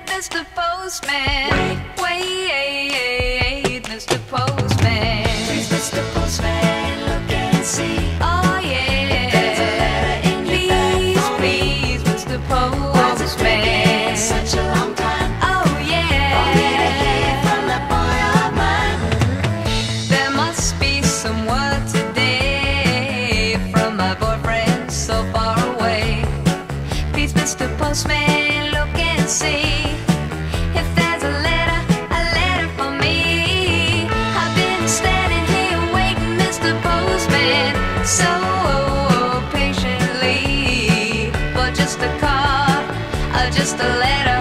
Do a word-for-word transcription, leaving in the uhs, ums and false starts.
Mister Postman. Wait, Mister Postman. Please, Mister Postman, look and see. Oh yeah. There's a letter in your bag Please, for me. please, Mister Why's it taking Postman. such a long time Oh for me to yeah. hear from that boy of mine? There must be some word today from my boyfriend so far away. Please, Mister Postman, look and see if there's a letter, a letter for me. I've been standing here waiting, Mister Postman, so patiently for just a card or just a letter.